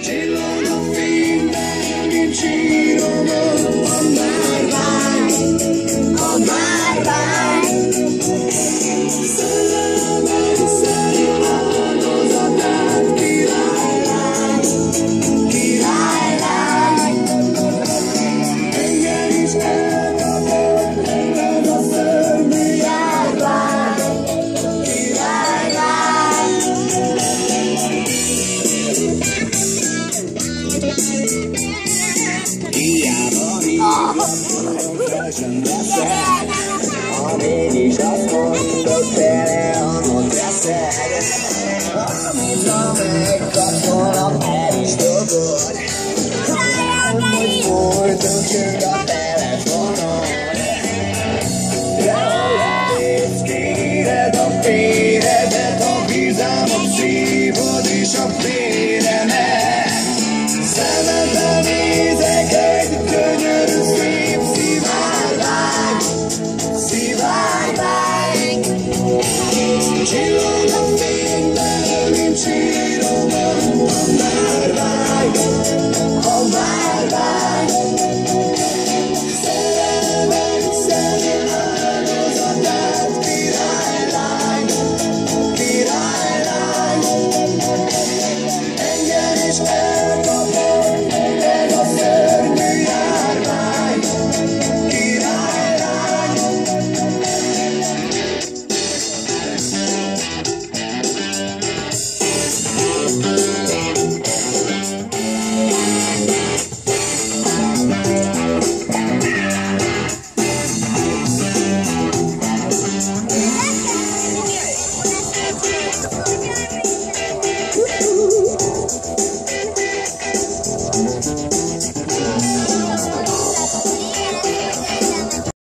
Csillag a fényben, nincs íromon, a márvány, a márvány. Szerelem egyszeri áldozatát, királylány, királylány. Engem is elkapott, ez a szörnyű járvány, királylány. Hiába hívjuk, fel sem veszed, ha mégis azt mondod, tele, amit veszed. Amit ha megkapod,